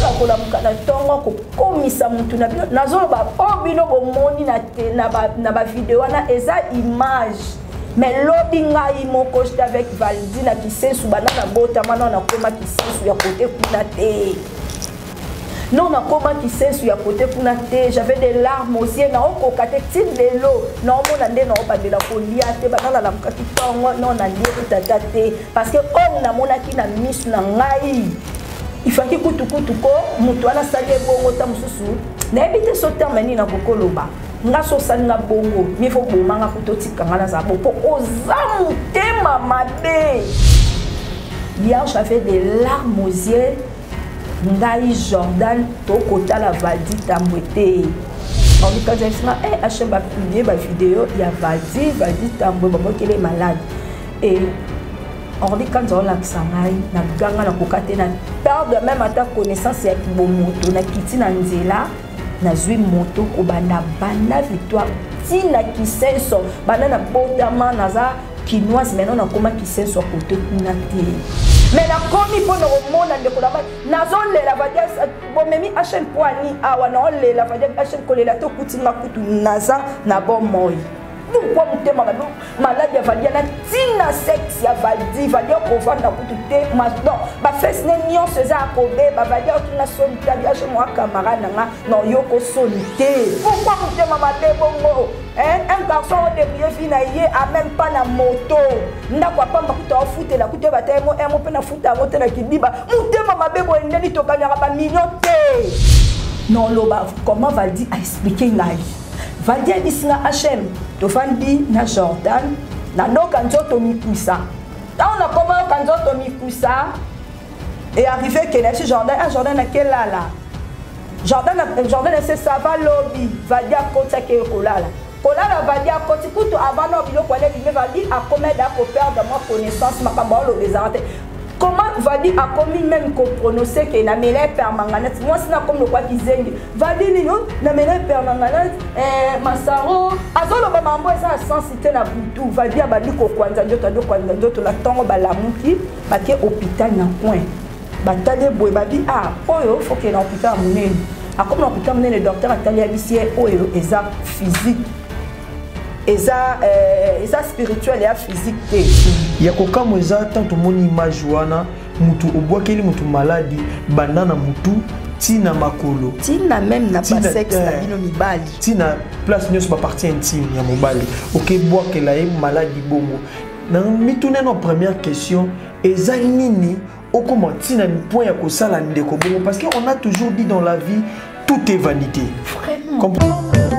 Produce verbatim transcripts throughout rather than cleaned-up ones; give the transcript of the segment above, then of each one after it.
kala kola mukana tongo ko komisa mutu na bino nazolo ba obino bomoni na te na ba na ba vidéo na eza image mais lobi ngai moko j'étais avec Valdina qui sait sous banana bota mana na koma qui sait sous ya côté kuna te non na koma qui sait sous ya côté kuna te j'avais des larmes aussi na oko kate tin de l'eau non mona nde na ba de la kolia te banana la mukati tongo non na lié tata te parce que on na mona ki na miss na ngai il faut que kutu kutu ko mutu ala sali bongo ta mususu na ebite so terme ni na kokoloba nga so sali na bongo mi fo bomanga kutoti kangana za bo po ozamu tema mabe hier j'avais des larmes aux yeux ngai Jordan to kota la Valdi Tambwete on dit quand j'ai dit eh H M va publier ma vidéo il y a Valdi Valdi Tambwe bon qu'elle est malade et on dit quand on l'a sangai na ganga na kokate na perdre même à ta connaissance ya kibomoto na kiti na nzela na zui moto ko bana bana victoire tina kisenso bana na botama naza kinoise maintenant na koma kisenso côté kuna te mais la komi pour le monde de kolaba nazon le la vadia bon memi H poani awa na le la vadia H kolela to kutinga kutu naza na bon moy pourquoi mon thème malade ya valia na tina sexe ya valdi valia ko vanda kutu te mas non ba fes ne nion seza akobe ba valia ki na soni ta bia chez moi camarade nga non yoko soni te pourquoi mon thème malade bongo hein un garçon de bien fina yé a même pas na moto nda kwa pamba kuta fute la kuta batemo e mo pe na futa moto na kidiba mon thème mabe bo ndeni to kanyaka ba million te non loba comment valdi a expliquer ngai Valdi a dit H M, tu fandi na Jordan, na no kanzo to mikusa. Là on a comment kanzo to mikusa et arrivé que là Jordan, ah Jordan a quel là là. Jordan Jordan c'est ça va lobby, Valdi a côté que kolala. Kolala Valdi a côté kuto avant no bilo kwale bi Valdi a commettre à perdre ma connaissance ma kabalo les arrêter. Comment Valdi a commis même qu'on prononçait que la mêlée permanente moi c'est comme le quoi qui zengi Valdi ni non la mêlée permanente eh Masaro azolo ba mambo eza sensité na butu Valdi a bali ko kwanza ndoto ndo kwanza ndoto la tongo ba la muki ba ke hôpital na coin ba tale boy ba bi ah oyo faut que na hôpital munene a comme na hôpital munene docteur atali abisie oyo eza physique eza euh eza spirituel et physique te ya kokamo eza tanto moni image wana mutu obwakeli mutu maladi banana mutu tina makolo tina même na pas sexe na bino mibali tina place nyos ba partie intime ya mobali OK bwakela ye maladi bongo na mitune no première question eza nini okoma tina ni point ya kosala ndeko bongo parce que on a toujours dit dans la vie tout est vanité vraiment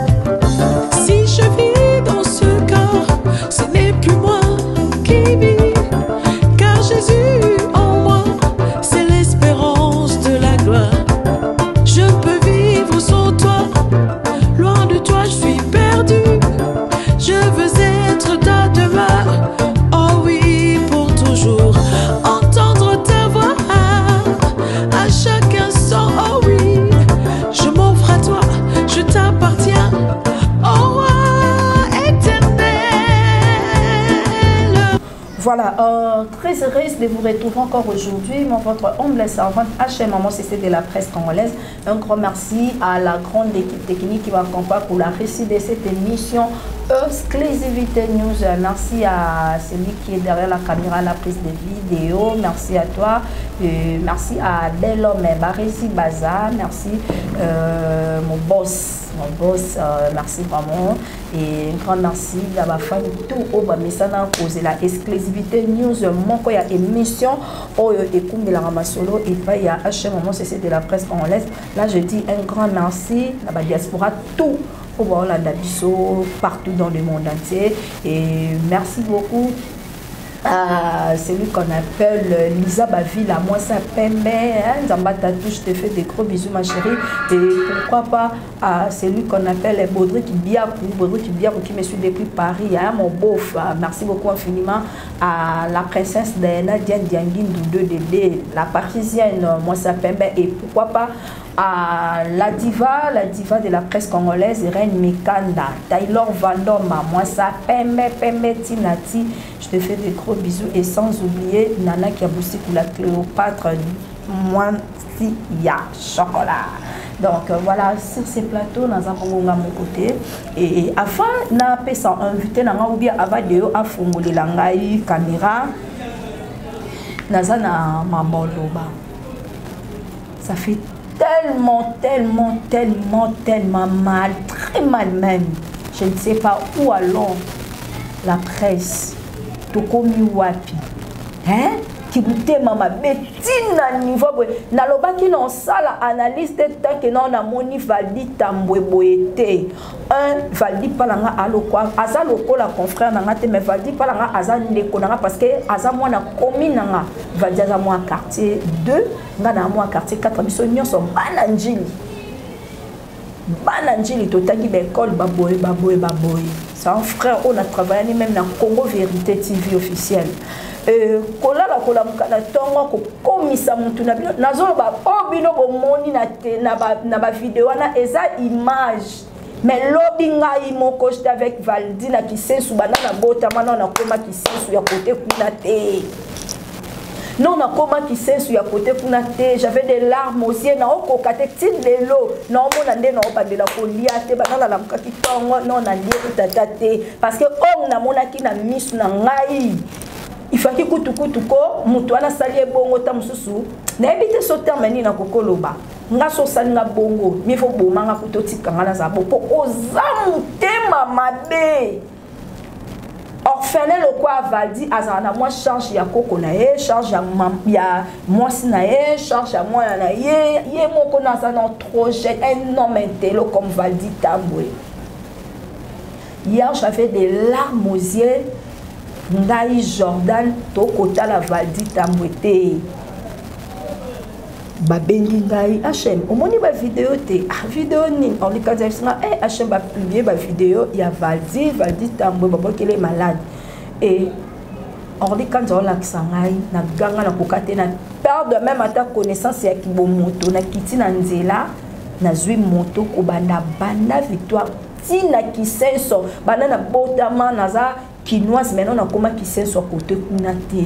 si je vis dans ce corps ce n'est plus moi qui vis car Jésus en moi c'est l'espérance de la gloire je peux vivre sans toi loin de toi je suis perdu je veux être ta demeure oh oui pour toujours entendre ta voix à chaque instant oh oui je m'offre à toi je t'appartiens oh roi éternel. Voilà, euh, très heureuse de vous retrouver encore aujourd'hui. Mon votre humble servante H M, maman C C de la presse congolaise. Un grand merci à la grande équipe technique qui m'accompagne pour la réussite de cette émission Exclusivité News. Merci à celui qui est derrière la caméra, la prise de vidéo. Merci à toi. Euh, merci à Delhomme Barisi Baza. Merci euh, mon boss. Mon boss, euh, merci vraiment. Et un grand merci à ma famille. Tout au bas, mais ça n'a causé la exclusivité news. Mon quoi, il y a émission. Oh, et comme de la ramassolo. Et puis, il y a H M, maman, c'est de la presse congolaise. Là, je dis un grand merci à la diaspora. Tout au bas, la Dabiso, partout dans le monde entier. Et merci beaucoup. Ah, celui qu'on appelle Lisa Bavila, moi ça Pembe, hein, Zambata je te fais des gros bisous ma chérie. Et pourquoi pas à celui qu'on appelle Baudric Biakou, Baudric Biakou qui me suit depuis Paris, hein, mon beauf. Merci beaucoup infiniment à la princesse Diana Diane Dianguindou deux D D, la parisienne, moi ça Pembe. Et pourquoi pas à la diva, la diva de la presse congolaise, Reine Mikanda, Taylor Vandoma, moi ça Pembe, Pembe Tinati, je te fais des gros bisous et sans oublier Nana Kiabousi pour la Cléopâtre, moi partie ya chocolat. Donc euh, voilà, sur ces plateaux, nous avons mon côté. Et avant, nous avons invité, ou bien avant de à fondre la caméra, nous avons mamoloba. Ça fait tellement, tellement, tellement, tellement mal, très mal même. Je ne sais pas où alors la presse, tout comme wapi, hein? Qui goûtait maman betina niveau na loba qui non ça la analyse de temps que non na moni Valdi Tambwe boyete un Valdi palanga alo quoi aza loko la confrère na ngate mais Valdi palanga aza ndeko na parce que aza moi na commune na Valdi aza moi quartier deux nga na moi quartier quatre biso nyonso bananjili bananjili totaki ba école baboy baboy baboy c'est un frère on a travaillé même na Congo Vérité T V officiel. Kolala kola mukana tongo ko komisa mutu na bino nazo ba obino bomoni na te na ba na ba vidéo na eza image mais lobi ngai moko j'étais avec Valdi na kisensu bana na bota mana na koma kisensu ya côté kuna te non na koma kisensu ya côté kuna te j'avais des larmes aux yeux na oko katekti lelo na mona nde na obandela kolia te bana la mukaki tongo non na lie tata te parce que on na mona ki na misu na ngai il faut que kutu kutu ko mutu ana sali bongo ta mususu na ebite so terminer na kokoloba nga so sali na bongo mi fo boma nga kutotika nga na za bo ozamu tema mabe orphelin le quoi Valdi azana moi charge ya koko na ye charge ya ya moi si na ye charge ya moi na ye ye moko na za non trop jeune un homme intello comme Valdi Tambwe. Hier j'avais des larmes aux yeux. Ngai Jordan to kota la Valdi Tambwe te babengi ngai H M omoni ba vidéo te ah vidéo ni on likaza eh H M ba publier ba vidéo ya Valdi Valdi Tambwe babo kele malade et on likaza la kisangai na ganga na kokate na perdre même ata connaissance ya kibomoto na kiti na nzela na zwi moto ko banda banda victoire tina kisenso banda na botama naza Kinoise maintenant on a comment qui s'est sur côté kunate.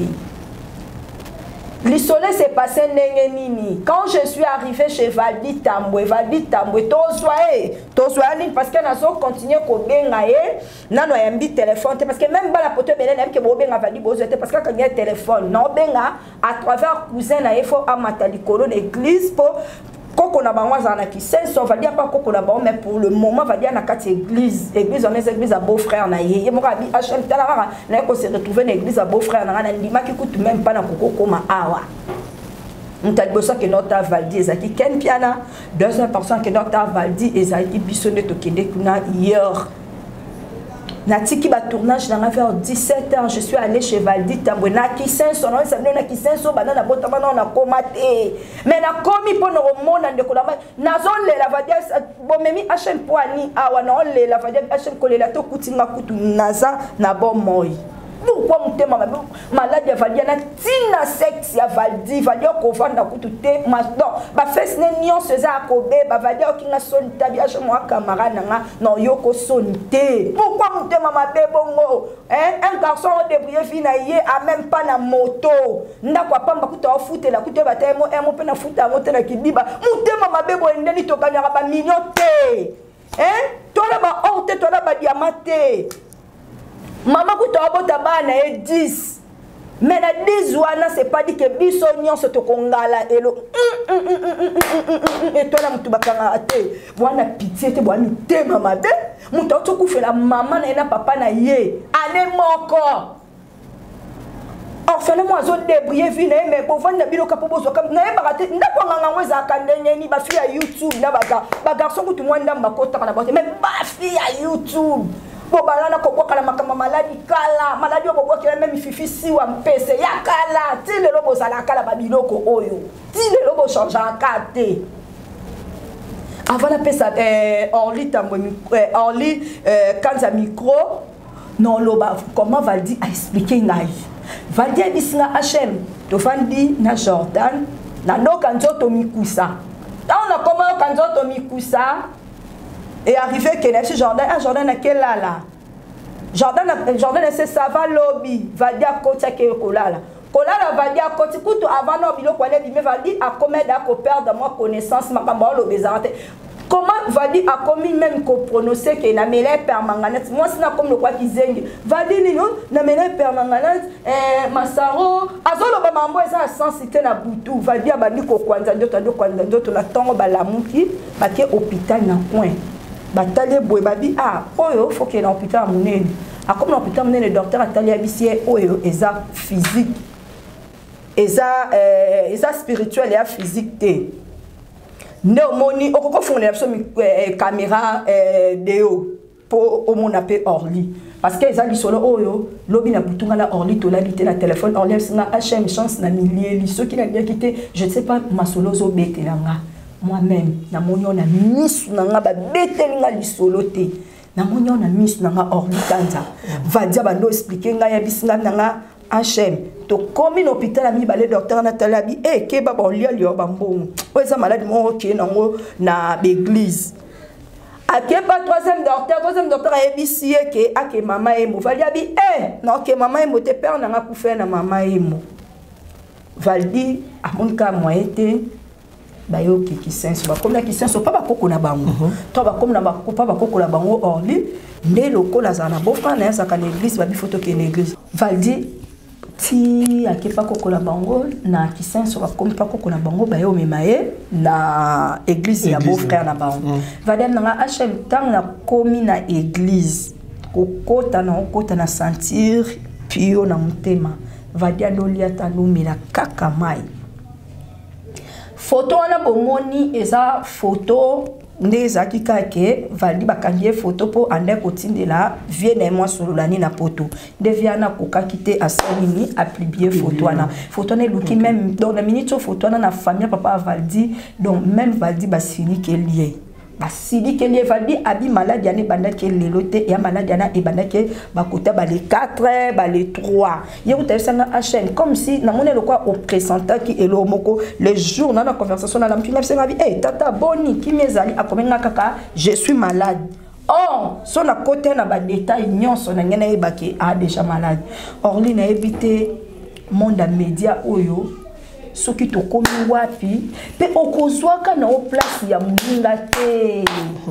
Le soleil s'est passé nini. Quand je suis arrivé chez Valdi Tambwe, Valdi Tambwe, to soye, to soye parce que nous avons continué ko benga e, na no yambi téléphone parce que même ba la poto benen même que bo benga Valdi bo zote parce que quand il y a téléphone, non benga à travers cousin na ifo amata likolo l'église pour Koko na bango za na ki senso va dire pas koko na bango mais pour le moment va dire na kati église église on est église à beau frère na ye ye mo ka bi H M tala na ko se retrouver na église à beau frère na na ndima ki kutu même pas na koko koma awa mtalibosa que notre Valdi ezaki ken piana deuxième personne que notre Valdi ezaki bisonne to kende kuna hier Natiki ba tournage dans vers dix-sept heures je suis allé chez Valdi Tambwe na kisen son nom ça na kisen so banana botama na komate mais na komi po no mona ndeko la nazole la vadia bomemi H M poani awa na ole la vadia H M kolela to kutinga kutu naza na bon moi pourquoi mutema malade ya Valdi na tina sexe ya Valdi Valdi ko vanda kutu te masdon ba fes ne nion se za kobe ba Valdi okinga son tabi H M wa camarade nga non yoko son te pourquoi mutema mabe bongo hein un garçon débrouillé fina ye a même pas na moto ndakwa pamba kuta ofute la kuta batemo emo pe na futa moto na kidiba mutema mabe bo ndeni to kanyaka ba million te hein tola ba honte tola ba diamante Maman kuta obota bana e dix mais na dix wana c'est pas dit que biso nyonso to kongala elo et toi la mutu bakanga ate bwana pitié te bwana tema mabe mutu otokufela mama na ena papa na ye ane moko orphelin moi zo débrouiller vie na mais bo vanda biloka po bozo kam na yeba te ndako nganga ngweza kandenya ni ba fi ya YouTube na baga ba garçon kutu mwanda makota kana bote mais ba fi ya YouTube bo balana ko kokala makama maladi kala maladi ko kokela même fifi si wa mpese ya kala ti le lobo sala kala ba biloko oyo ti le lobo changer en kate avant la pesa euh Orly Tambwe euh Orly euh kanza micro non loba comment Valdi a expliqué ngai Valdi a dit na H M to fandi na Jordan na no kanzo to mikusa on a comment kanzo to mikusa et arrivé que c'est Jordan un Jordan à quel là là Jordan Jordan c'est ça va lobby va dire côté que kolala kolala Valdi a koti kutu avant no biloko ale bime Valdi a commis da ko perdre moi connaissance makambo lo bezarate. Comment Valdi a commis même qu'on prononcer que na mêlée permanente moi c'est na comme le quoi qui zengi Valdi ni non na mêlée permanente eh Masaro azolo ba mambo eza sensibilité na butu Valdi abandi ko kwanza ndoto ndo kwanza ndoto na tongo balamuki batie hôpital na coin batale boy babi ah oyo faut que na hôpital munene a comme l'hôpital munene docteur atali abisie oyo eza physique eza euh eza spirituel et physique té Néomoni, au coco fond les caméra de haut pour au mon appel Orly parce que ils ont dit solo oyo lobby na butunga na Orly to l'habiter na téléphone Orly na H M chance na milliers ceux qui n'a bien quitté je ne sais pas ma solo zo bete nga moi-même na monyo na miss na nga ba bete nga li solo te na monyo na miss na nga Orly tanza va dia bando expliquer nga ya bisinga na nga H M to komi na hôpital ami balé docteur na talabi eh ke ba bon lia lio bambon o eza malade mo ok nango na l'église ake pas troisième docteur troisième docteur a ebisie ke ake mama emo Valdi abi eh non ke mama emo te père na nga kufa na mama emo Valdi amonka moyete bayo ki kisenso ba comme na kisenso pa ba koko na bango to ba comme na ba pa ba koko na bango Orly nde lokola za na bofa na sa ka na église ba bi photo ke na église Valdi ti akepa koko la bango na kisenso bakomi pa koko na bango bayo memaye na église ya beau frère na bango vadem na H M tang na komi na église kokota na kokota na sentir pio na mutema vadia dolia talumi na kaka mai photo wana bomoni eza photo ndeza kikake Valdi bakangie photo po ande kotindela vienne moi solo lani na poto deviana koka kite asalini a publier photo wana photo ne luki même dans la minute photo wana na famille papa Valdi donc même Valdi basili ke lié basili ke lié Valdi abi malade ya ne banda ke lelote ya malade na e banda ke bakota ba les quatre ba les trois ye utayisanga H M comme si na mone le quoi au présentant qui elo moko les jours na la conversation na la mpina senga bi eh tata boni ki mezali akomenga kaka je suis malade. Or son à côté na ba détail nyonso na ngena ebaki a déjà malade Orly na éviter monde média oyo soki to komi wapi pe okozwaka na o place ya muninga te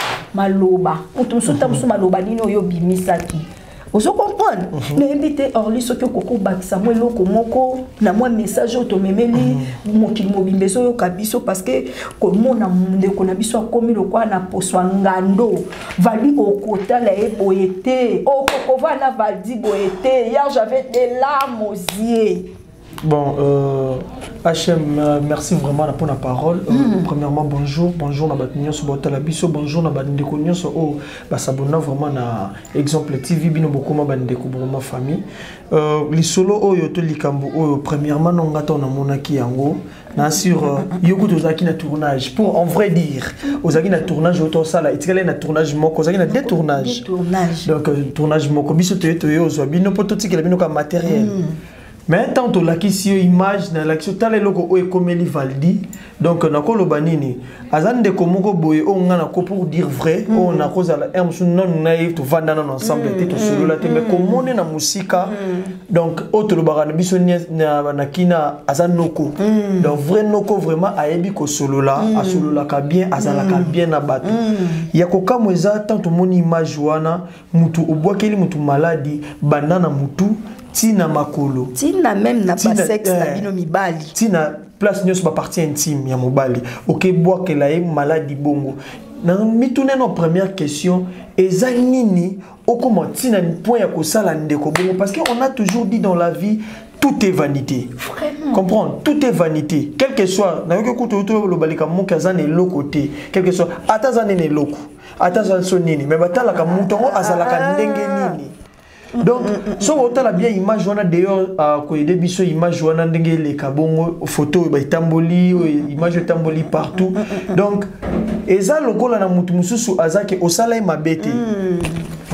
maloba mutu sota musu maloba nini oyo bimisaki ozo comprendre na éviter Orly soki koko bakisa mo eloko moko na moi message auto memeli mokili mobimbeso yo kabiso parce que komona ndeko na biso akomi lokwa na poswa ngando Valdi okota la eboyete okokova na Valdi boyete hier j'avais des larmes aux yeux. Bon, euh, H M, euh, merci vraiment pour la parole. Euh, mm. Premièrement, bonjour, bonjour na batinyo so botala biso, bonjour na bandeko nyonso o basabona vraiment na exemple T V bino bokoma bandeko ma famille. Euh, li solo oyo to likambo oyo premièrement non ngata na monaki yango na sur euh, yoko tozaki na tournage pour en vrai dire ozaki na tournage auto sala itikale na tournage moko ozaki na deux tournages. Donc euh, tournage moko biso to to yo zo bino pototikela bino ka matériel. Mm. Mais tant que la question image na l'action tale loko o ekomeli Valdi donc na ko lobanini azande komoko boye o ngana ko pour dire vrai on na cause la m non naïf to vanda na ensemble te to solo la te mais komone na musika donc autre lobana biso na na kina azanoko donc vrai noko vraiment ayebi ko solo la a solo la ka bien azala ka bien na bato ya ko kamweza tant to moni image wana mutu obwakeli mutu maladi banana mutu tina makolo tina même na pas sexe na bino mibali tina place nyos ba partie intime ya mobali OK bois que la maladie bongo na mitune no première question ezanini okoma tina ni point ya ko sala ndeko bongo parce que on a toujours dit dans la vie tout est vanité. Vraiment. Comprendre, tout est vanité. Quel que soit, na yoke kuto to lo balika mon kazane lo côté, quel que soit, atazane ne loko, atazane sonini, mais batala ka mutongo azala ka ndenge nini. Donc, si on a bien image, on a d'ailleurs des biso image, on a des kabongo, photos, tamboli, image tamboli partout. Donc, et ça, le gars là, na mutu mususu azake osala ma bête.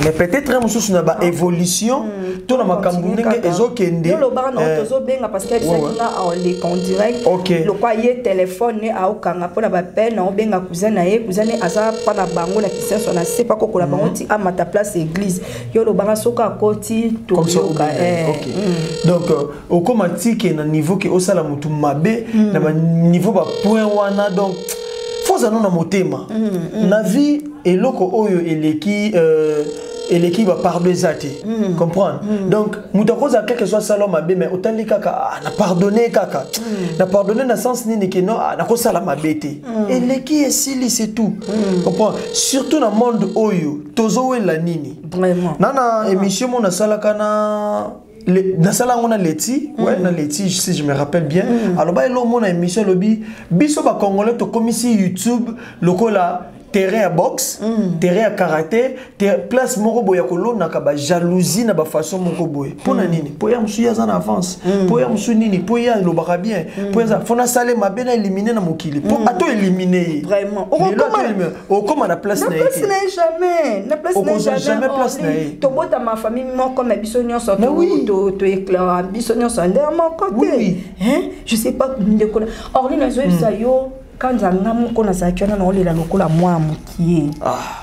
mais peut-être un monsieur sur une évolution tout dans ma cambouningue ezokende yo lobara na tozo benga parce que c'est en les en direct le croyé téléphone a okanga pona ba peine na benga cousin na ye cousin aza pa na bango na kisenso na sait pas ko la bango ti à ma place église yo lobara soka koti to yoka eh donc au automatique na niveau que osala mutu mabe na ba niveau ba point wana donc faut ça non na motema na vie eloko oyo eleki euh eleki va pardonner comprendre donc mutakoza quelque soit salon mabe mais autant les kaka na pardonner kaka na pardonner dans sens ni que non na ko sala mabete eleki esili c'est tout comprendre surtout dans monde oyo tozo la nini vraiment nana émission mon sala kana na sala ngona leti ouais na leti si je me rappelle bien alors ba elo mon émission lobby biso ba congolais to komisi YouTube lokola terrain à boxe, mm. terrain à karaté, place moko boya kolona ka ba jalousie na ba façon moko boy. Pour na nini? Pour ya msuya en avance. Pour ya msu nini? Pour ya lo baka bien. Pour ya fona sale ma bena éliminer na mokili. Pour ato éliminer. Vraiment. O comment o comment na place na place na jamais. Na place na jamais. jamais place na. To bota ma famille mon comme biso nyonso to to éclair biso nyonso ndé mon côté. Hein? Je sais pas ndeko. Orli na zo ça yo quand zangamu kona sakiona na olela lokola mwa mukie ah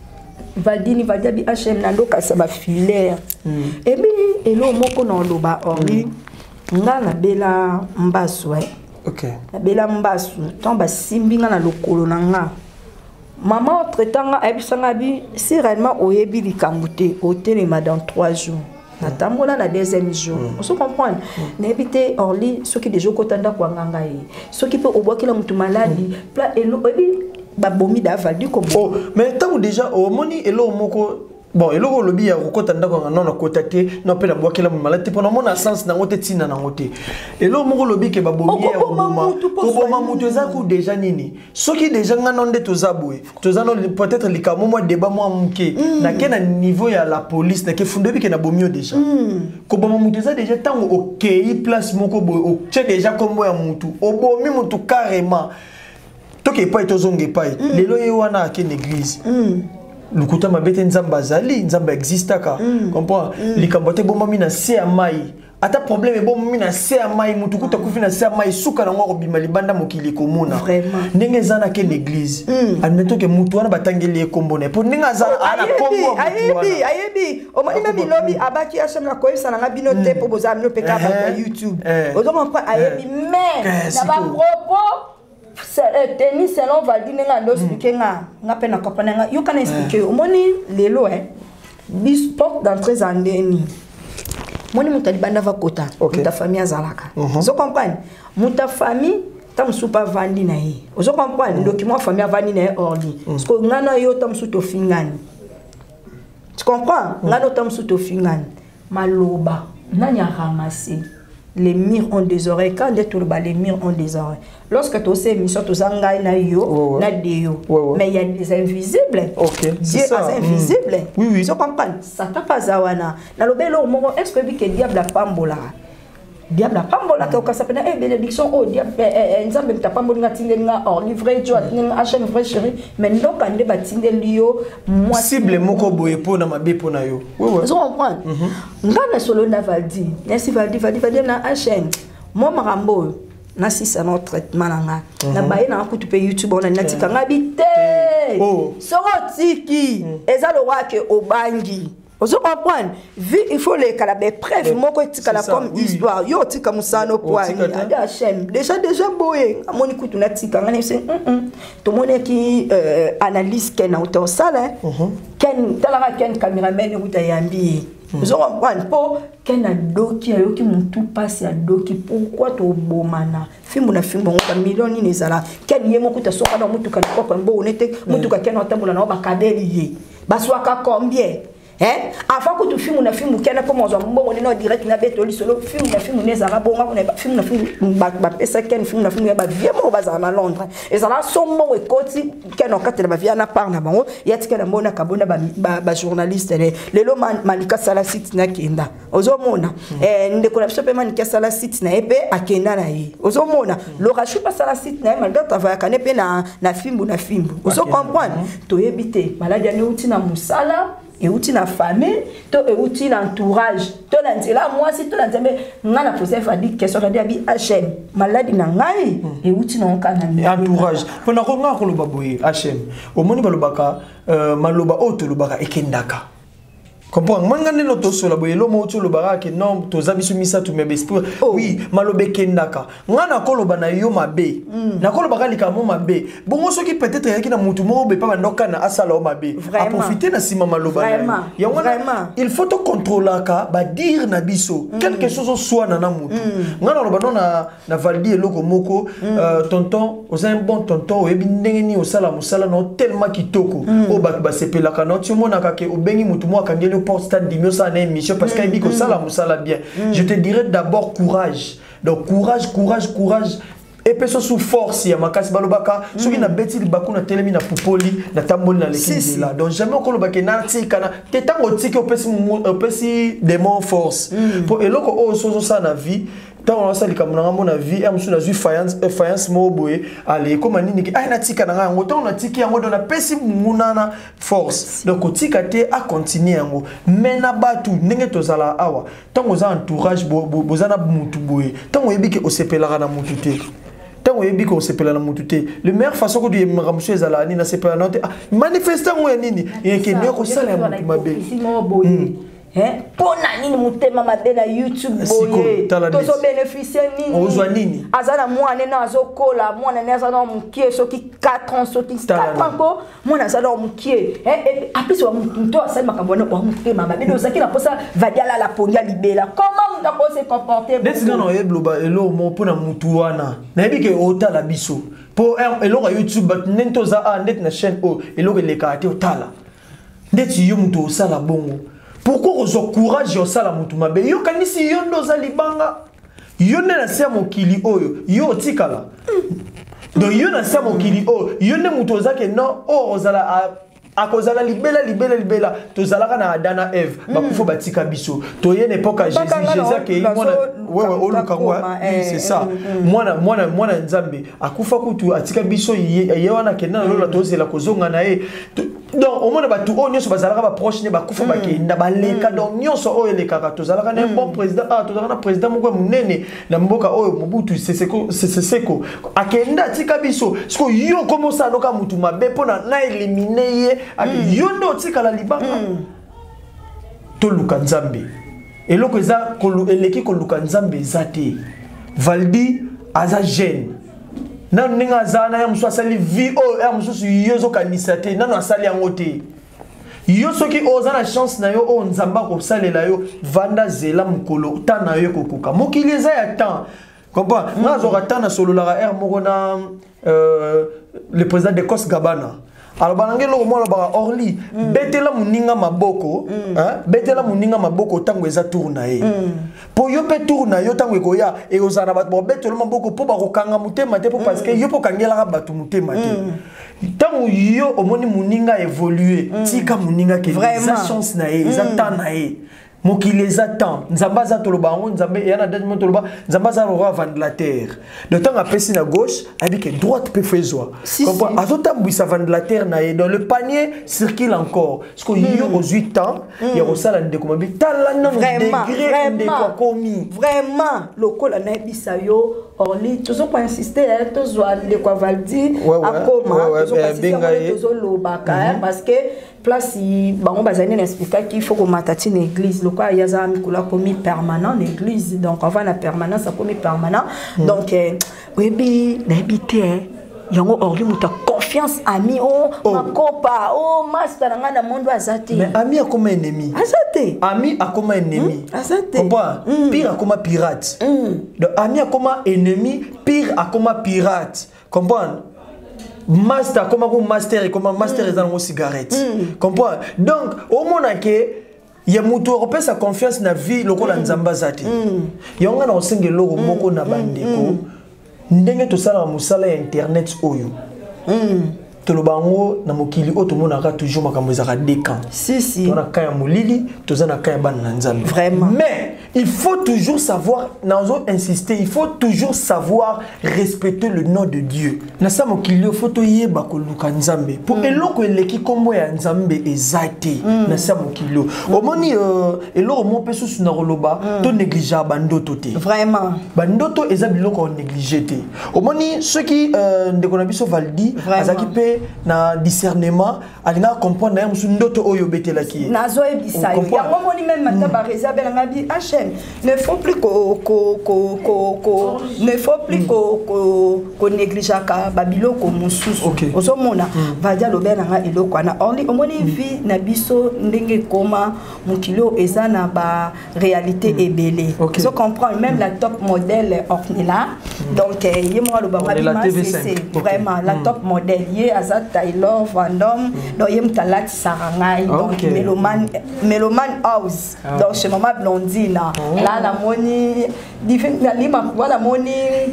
Valdini Valdiabi H M nando kasaba filaire et bi elo moko na loba ori nga na bela mbasu eh OK na bela mbasu tomba simbinga na lokolo na nga maman entretanga ebisanga bi si réellement oyebi likambute otelema dans trois jours natambola na deuxième jour on se comprend n'habiter orli ceux qui déjà kotanda kwa nganga yi ceux qui peut obwakela mutu maladi pla elo ba bomi da valdi ko oh mais tant déjà au moni elo moko bon elo lobi ya kotanda kwa non na kotate no pe na bwakela mutu maladi pour mon sens na ngote tina na ngote elo moko lobi ke ba bomi ya boma ko boma mutu za ku déjà nini ceux qui déjà ngana nde tozabwe tozano peut-être likamo moi débat moi muke na kena niveau ya la police na ke fundobi ke na bomio déjà ko boma mutu za déjà tango OK place moko bo tu déjà comme ya mutu obomi mutu carrément toke pas tozonge pas lelo ye wana ke l'église lukuta mabete nzamba zali nzamba existaka comprends likambote bomba mina se amai ata problème bon mina se amai mutu kuta kufina se amai suka na ngoko bima libanda mokili komona ndenge zana ke l'église admettons que mutu wana batangeli ekombone pour ndenge zana ana kombo ayebi ayebi o mani mami lobi abaki H M na koyisa na bino te po bozami no peka ba YouTube ozo comprend ayebi mais na ba propos tennis selon Valdine nga ndo expliquer nga nga pe na comprendre nga you can expliquer o moni lelo eh bis porte d'entrée en deni moni mutali banda va kota ta famille azalaka zo comprendre muta famille tam supa vandi na ye zo comprendre document famille vandi na ordi parce que ngana yo tam suto fingani tu comprends ngana tam suto fingani maloba nanya ramasser les murs ont des oreilles quand les tourba les murs ont des oreilles lorsque tu sais mission tu zangai na yo na dio mais il y a des invisibles OK Dieu est invisible oui oui tu comprends ça t'a pas zawana na lobelo mo est-ce que que diable a pambola diable a pambola que ça pena eh bénédiction oh diable nzambe mtapambola ngatinde nga or livrer jo atinga acha vrai chéri mais donc ande batinde liyo moi cible moko boye po na mabe po na yo oui oui tu comprends ngana solo na valdi merci valdi valdi valdi na H moi marambo na sisa no traitement nanga na baye na kutu pe YouTube on na tika ngabite oh soro tiki eza lo wa ke obangi ozo comprendre vi il faut les calaber preuve moko tika la comme histoire yo tika musano poani ada H M déjà déjà boye amoni kutu na tika ngani c'est to mone ki analyse ken auto sala ken talara ken cameraman utayambi vous comprenez pas qu'un doki a yoki mutu passe à doki pourquoi to bomana fimbu na fimbu on million ni nezala ken yemo kuta soka na mutu kan ko mbo onete mutu ka ken otambula na ba kadeli baswaka combien hein avant que tu filmes na film kena comme on mbongo ni no direct na beto li solo film na film nezala bonga on ba film na film ba ba pesa ken film na film ba viemo baza na Londres et ça là sombo e koti ken on katela ba via na par na bango yatika na mbona kabona ba ba journaliste le lelo malika sala site na kenda ozo mona eh ndeko na sope malika sala site na epe akenda na yi ozo mona lo rachu pas sala site na malika travailler kanepe na na film na film ozo comprendre to yebite maladi ni uti na musala et outil na famille to et outil entourage to la là moi si to la nzambe ngana posé fa di question ka di abi H M maladi na ngai et outil na kana entourage pona ko ngako lo baboye H M omoni balobaka maloba oto lobaka ekendaka. Comprends? Moi, je ne sais pas si je suis non, tu as mis ça, tu m'as dit, oui, malobe kendaka. Moi, je suis yo mabe. Na ko lobaka likamo mabe. Bongo soki peut-être yaki na mutu mo be pa ndoka na asala o mabe. A profiter na sima maloba. Vraiment. Il faut te contrôler ka ba dire na biso quelque chose soit na na mutu. Ngana lobano na na valdi eloko moko tonton, oza un bon tonton o ebi ndenge ni osala musala no tellement kitoko. O ba ba sepela kana tu mona ka ke obengi mutu mo akangeli pour stade d'imiosa na émission parce qu'il dit que ça la musala bien. Je te dirais d'abord courage. Donc courage, courage, courage. Et puis sous force ya makasi balobaka soki na beti libaku na telemi na pupoli na tamboli na lekindi là. Donc jamais ko lobaka na tikana te tango tiki opesi opesi démon force. Pour eloko o sozo ça na vie. Tant on a ça les camarades mon avis et monsieur na zu faïence faïence mo boye allez comme nini ki ai na tika na ngo tant on a tiki yango don na pesi munana force donc o tika te a continuer yango mais na batu ndenge tozala awa tant oza entourage bozana mutu boye tant o yebi ke o sepelaka na mutu te tant o yebi ke o sepela na mutu te le meilleure façon que de monsieur ezala ni na sepela na te manifester ngo nini et que ne ko sala mutu mabe hein pona nini mutema mabe na YouTube boye tozo bénéficier nini ozwa nini azana mwana na azokola mwana na azana mukie soki quatre ans soki quatre ans ko mwana azana mukie hein et après so mto asali makambo na kwa mutema mabe do saki na posa vadiala la pongia libela comment on doit se comporter desina no ebloba elo mo pona mutu wana na ebike otala biso po elo ka YouTube but nentoza a net na chaîne o elo ke le kate otala ndeti yo mutu osala bongo. Pourquoi on a courage au sala mutu mabe yo kanisi yo ndo za libanga yo ne na sia mokili oyo yo tikala donc yo na sia mokili oyo yo ne mutu ozake non o ozala a kozala libela libela libela tozalaka na Adana Eve bakufa batika biso to ye n'époque à Jésus Jésus ke mwana ouais ouais olukangwa c'est ça mwana mwana mwana nzambe akufa kutu atika biso ye wana kenda lola tozela kozonga na ye donc au moins batu o nyonso bazalaka ba proche ne bakufa bakenda baleka donc nyonso o elekaka tozalaka na bon président ah tozalaka na président moko munene na mboka oyo Mobutu Seseko Seseko akenda atika biso siko yo commence à noka mutu mabe pona na éliminer ye yo ndo tikala libanga to luka nzambe eloko eza kolu eleki ko luka nzambe zate valdi aza jeune na ninga zana ya muso asali vi o ya muso yozo kanisa te nano asali yango te yo soki oza na chance na yo o nzamba ko salela yo vanda zela mukolo ta na yo kokuka mokili eza ya temps comprends ngazo ratana solo la r moko na le président de Kos Gabana. Alors banangé lo mo ba orli betela muninga maboko hein betela muninga maboko tango eza tourna e po yo pe tourna yo tango ekoya e ozana bat bo betela maboko po ba kokanga mutema te po parce que yo po kangela batu mutema te tango yo omoni muninga évoluer tika muninga ke eza chance na e eza temps na e mokili eza temps nzamba za toloba ngo nzambe yana dadi mo toloba nzamba za roi vendre la terre de temps apesi na gauche abi que droite peut faiswa comprends azota buisa vendre la terre na dans le panier circule encore parce que yo aux huit ans ya osala ndeko mabi tala na degré ndeko komi vraiment lokola na bisa yo orli toujours pas insister tous ndeko valdi akoma toujours pas insister toujours lobaka parce que place bango bazani expliquer qu'il faut qu'on matati une église le quoi yaza mikula komi permanent l'église donc on va la permanence ça komi permanent donc webi na habiter yango orli muta confiance ami oh makopa oh master nga na monde azate mais ami akoma ennemi azate ami akoma ennemi azate comprends pire akoma pirate donc ami akoma ennemi pire akoma pirate comprends master comment vous master et comment master dans vos cigarettes comprends donc au moment que ya mutu européen sa confiance na vie loko la nzamba zati ya nga na osenge loko moko na bandeko ndenge to sala musala ya internet oyo to lobango na mokili o to monaka toujours makambo ezaka décan si si to na kaya mulili to za na kaya ban na nzambe vraiment mais il faut toujours savoir, nous insister, il faut toujours savoir respecter le nom de Dieu. Nasa mokilio photo yeba ko luka nzambe. Pour eloko eleki kombo ya nzambe ezate. Nasa mokilio. Omoni eloko mo peso suna roloba to négliger bandoto te. Vraiment. Bandoto eza biloko on négliger te. Omoni ceux qui ndeko na biso valdi azaki pe na discernement alinga comprendre na musu ndoto oyo betelaki. Nazo ebisa yo. Ya omoni même mata ba réserve na ngabi Hachem. Ne faut plus ko ko ko ko ne faut plus ko ko ko négliger ka babiloko mususu. Ozomona vadia lobena nga eloko na only omoni vi na biso ndenge koma mukilo eza na ba réalité ebele. So comprendre même la top modèle ornela. Donc yé moi le banga c'est vraiment la top modèle yé Azat Taylor Vandom donc yé mtalat Sarangai donc Meloman Meloman House donc chez maman Blondine là la moni different lima voilà moni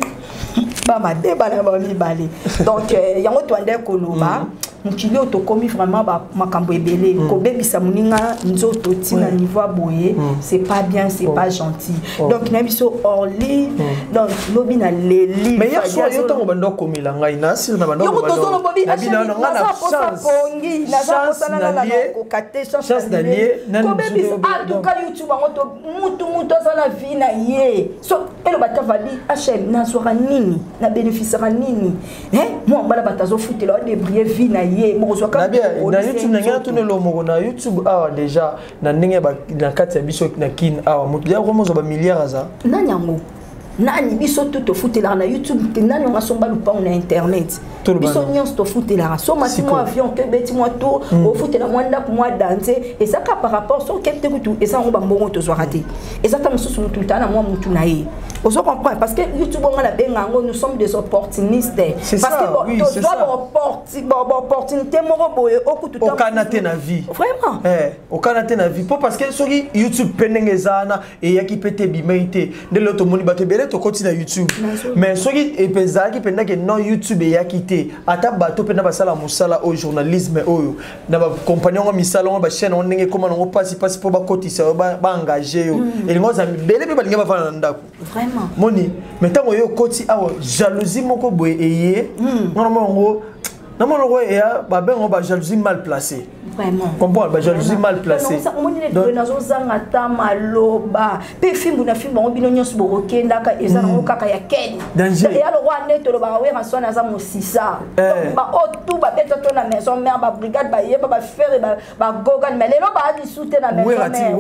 ba ma débat na ba mi balé donc yango twande koloba mukili otokomi vraiment ba makambo ebele ko bebisa muninga nzoto tina niveau boye c'est pas bien c'est pas gentil donc na biso orli donc lobi na leli mais ya so yo tango bando komila ngai na sir na bando na bino na ngana chance pongi na za kosala na na ko kate chance na lié ko bebisa en tout cas YouTube ngoto mutu mutu za vie na ye so elo batavali Hachem na soira nini na bénéficiera nini hein moi bala batazo futela de briller vie na ye mokozwa ka na YouTube na ngana tunelo moko na YouTube awa déjà na ndenge ba na kati ya biso na kin awa mutu ya ko mozo ba milliards za nanyango nani biso tout to futela na YouTube nani on asomba lupa na internet biso nyonso to futela so mati mo avion ke beti mo to o futela mo nda mo danser et ça ka par rapport so kete kutu et ça on ba mbongo to zo raté et ça ta mususu mutu tana mo mutu na ye ozo comprendre parce que YouTube on a benga ngo nous sommes des opportunistes parce que bon to doit opportunité bon opportunité mo boye okutu to kanate na vie vraiment eh o kanate na vie parce que soki YouTube penengezana et yaki pete bimeite de l'auto moni bato bele to continue na YouTube mais soki epeza ki penda ke non YouTube e yakite ata bato penda basala musala au journalisme oyo na ba compagnon ngo misala ngo ba chaîne on ndenge comment ngo passe passe pour ba kotisa ba engager yo et ngo za bele pe balinga ba fana ndako vraiment moni mais tango yo koti awa jalousie moko boye eye ngona ngo na mo ngo ya ba bengo ba jalousie mal placée. Vraiment. Comprends, bah jalousie mal placée. On dit les nazo zanga tamaloba. Pe film na film on bino nyos boroke ndaka ezana okaka ya ken. Danger. Et alors wa neto lo ba we raso na za mosisa. Ba o tout ba beta to na maison mère ba brigade ba yeba ba faire ba ba gogan mais lelo ba di soute na maison mère.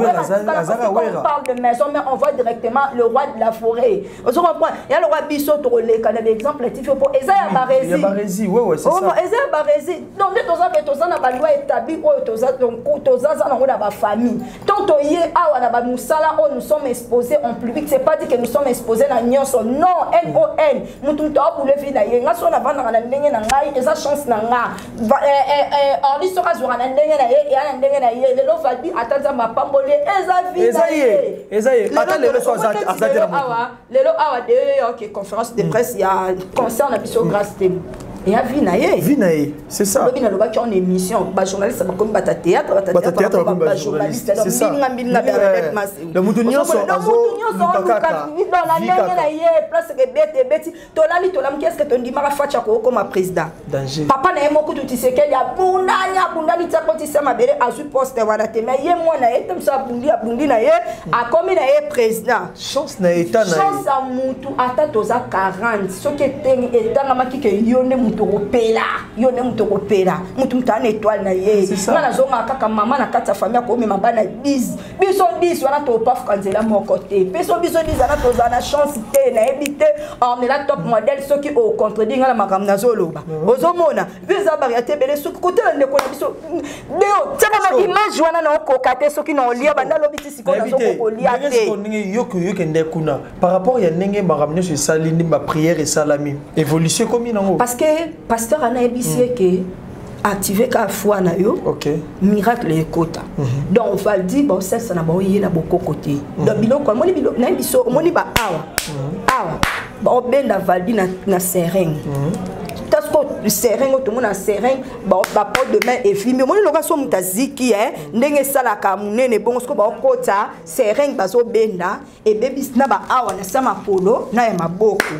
On parle de maison mais on voit directement le roi de la forêt. On se comprend. Et alors wa biso to le kana exemple tu faut pour eza ya barezi. Ya barezi, ouais ouais c'est ça. Oh eza ya barezi. Non neto za beto za na ba loi établie dans la famille. Tant que nous sommes exposés en public, c'est pas dit que nous sommes exposés dans Nyonso. Non, N O N. Nous sommes tous les filles d'ailleurs. Nous sommes avant dans la ligne et ça chance n'a pas. On dit sera sur la ligne et à la ligne et le lot va dire attends ma pambole et ça vie. Esaïe, Esaïe. Attends le soir à Azat la moto. Le lot a de OK conférence de presse il y a concert na biso grâce thème. Et à Vinaye. Vinaye, c'est ça. Le Vinaye, qui a une émission, les journalistes, comme Bata Théâtre, Bata Théâtre, comme journaliste. C'est ça. Le Moutounion sont en zone. Dans la ligne, place de bête et bête. Tolali, tolam, qu'est-ce que tu dis, Marafacha, comme président. Danger. Papa n'a pas beaucoup de tisser qu'il y a Bundani, Bundani, tu as quand tu sais ma belle, à ce poste, voilà, t'es mais yé, moi, n'a été, ça, Bundi, à Bundi, n'a été, à comme il a été président. Chance n'a été, n'a été. Chance à Moutou, à ta toza quarante. Ce qui est dans la maquille que yone mutopela yone mutopela mutu mutane étoile na ye ngana zonga kaka mama na kata famille ko mi mabana dix biso dix wana to paf kanzela mon côté biso biso dix ana to zana chance te na ebité on est la top modèle ceux qui au contredit ngala makam na zoloba ozomona visa bariate bele ceux côté na ndeko na biso deo tsaka na image wana na ko kate ceux qui na olia banda lobiti siko na zoko ko lia te yoko yoko ndekuna par rapport ya ndenge ba ramener sur salini ba prière et salami évolution comme nango parce que pasteur ana ebisi que activer ka foi na yo OK miracle et quota donc on va dire bon ça ça na ba yela boko côté donc biloko moni biloko na biso moni ba awa awa ba obenda valdi na na sereng tasko seringue tout le monde a seringue ba ba porte de main et filmé moi loka so mutaziki hein ndenge sala ka munene bon sko ba okota seringue bazo benda et baby na ba awa na sama polo na ya maboko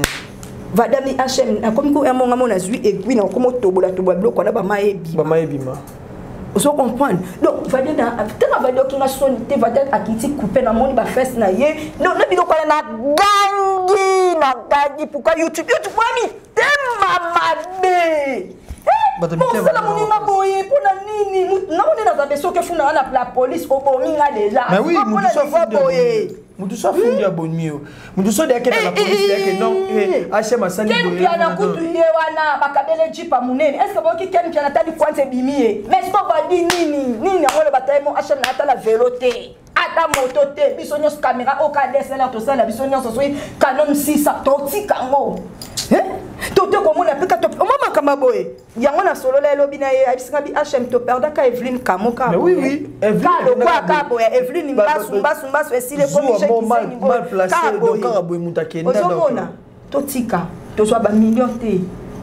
vadami H M comme ko emonga mona zui aiguille na komo tobola tobola bloko na ba maebi ba maebi ma vous comprenez donc va dire dans va dire qui na sonité va dire à qui couper na moni ba fesse na ye non na biloko na gangi na gangi pourquoi YouTube YouTube pour mi tema mabe bon ça la moni na boye pour na nini na on est dans la besoin que funa na la police au bominga déjà mais oui mutu so boye mutu so fundi ya bonmio mutu so de ke na la police yake non H M asali boye ken na kutu ye wana bakabele jipa munene est-ce que boki ken pia na tali kwante bimie mais ce qu'on va dire nini nini ngolo bataye mo H M na tala veloté ata moto te biso nyos caméra au ka D S L R to ça la biso nyos so Canon six toti kango hein toto ko mona peka to mama kama boye yango na solo la lobi na ye abisinga bi H M to perda ka Evelyn Kamoka mais oui oui Evelyn ka ka boye Evelyn mbasu mbasu mbasu esile comme je disais mal placé donc ka boye mutakenda donc totika to so ba million te